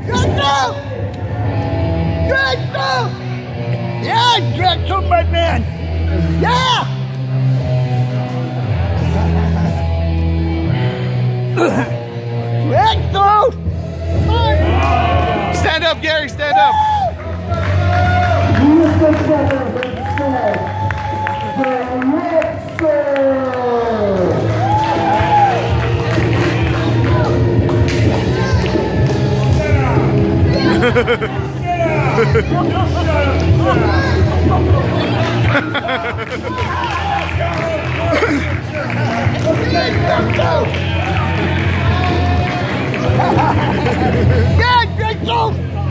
Drexel! Drexel! Yeah, Drexel, my man! Yeah! Drexel! Stand up, Gary, stand up! Yeah!